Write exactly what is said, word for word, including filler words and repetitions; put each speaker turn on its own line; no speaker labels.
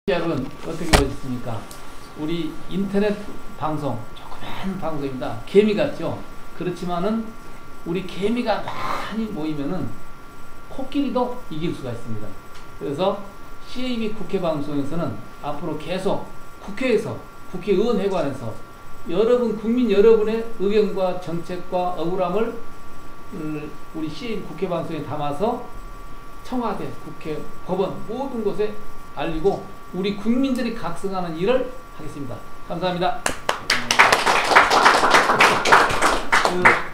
여러분 어떻게 보셨습니까? 우리 인터넷 방송 조그만 방송입니다. 개미 같죠? 그렇지만은 우리 개미가 많이 모이면은 코끼리도 이길 수가 있습니다. 그래서 씨에이비 국회 방송에서는 앞으로 계속 국회에서 국회의원회관에서 여러분 국민 여러분의 의견과 정책과 억울함을 우리 씨에이비 국회 방송에 담아서 청와대, 국회, 법원 모든 곳에 알리고 우리 국민들이 각성하는 일을 하겠습니다. 감사합니다. 그